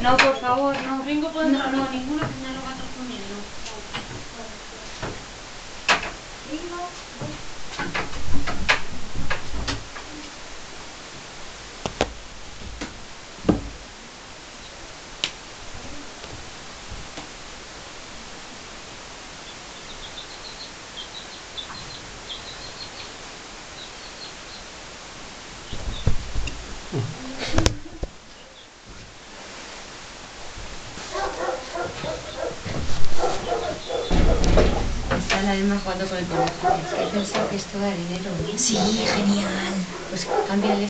No, por favor, no. Ringo puede entrar. No, ninguno que me lo va a estar comiendo. Ringo. Está la Emma jugando con el conejo. Es que he pensado que esto da dinero. Sí, genial. Pues cámbiale.